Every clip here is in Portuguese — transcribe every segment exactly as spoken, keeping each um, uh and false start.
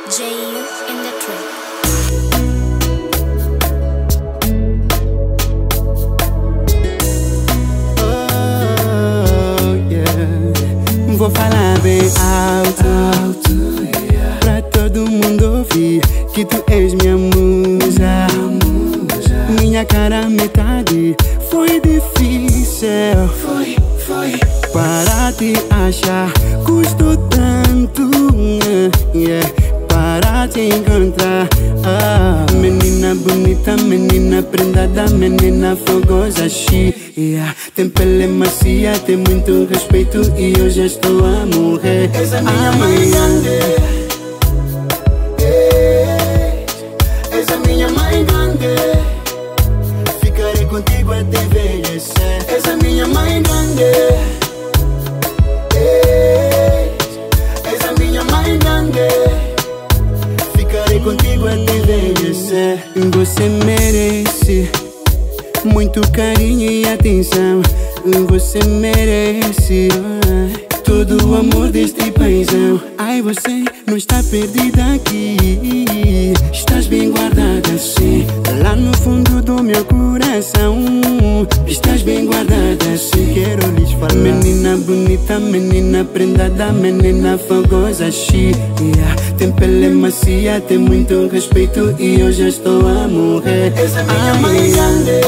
J U in the track. Oh, yeah. Vou falar bem alto, alto yeah. Pra todo mundo ouvir que tu és minha musa, musa. Minha cara metade foi difícil, foi, foi. Para te achar custou tanto, yeah. Para te encontrar, ah. Menina bonita, menina prendada, menina fogosa, chi, yeah. Tem pele macia, tem muito respeito e eu já estou a morrer. És a minha ah, mãe grande, és a minha mãe grande. Ficarei contigo até envelhecer. És a minha mãe grande, és a minha mãe grande. Ficarei contigo até envelhecer. Você merece muito carinho e atenção. Você merece todo o amor deste paizão. Ai, você não está perdida aqui, estás bem guardada sim. Lá no fundo do meu coração estás bem guardada sim. Quero lhes falar, menina bonita, menina prendada, menina fogosa, chi, yeah. Tem pele macia, tem muito respeito e eu já estou a morrer. És a minha Ai, mãe grande,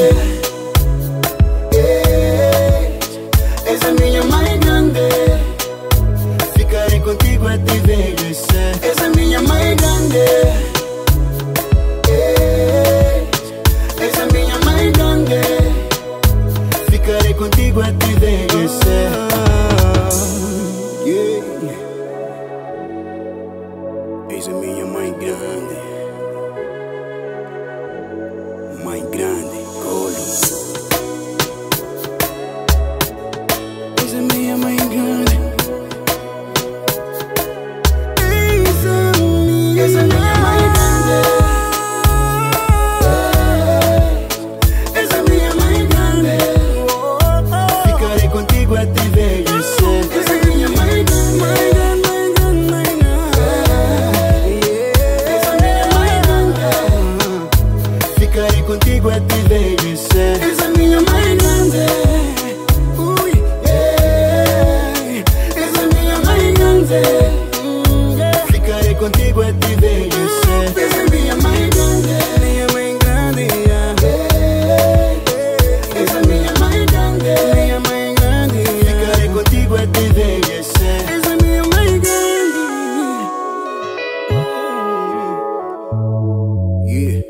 és a minha mãe grande. Ficarei contigo até envelhecer. És a minha mãe grande, és a minha mãe grande. Ficarei contigo até envelhecer. Yeah. És a minha mãe grande, mãe grande, colo. És a minha mãe grande. És a minha mãe grande, és a minha mãe grande. Ficarei contigo até envelhecer. És a minha mãe grande, mãe grande, mãe grande. És a minha mãe grande. Ficarei contigo até envelhecer. És a minha mãe grande. Ui, yeah. És a minha mãe grande. Ficarei contigo até envelhecer. És a minha mãe grande, minha mãe grande, yeah. És a minha mãe grande, minha mãe grande, yeah. Ficarei contigo até envelhecer. És a minha mãe grande. Yeah.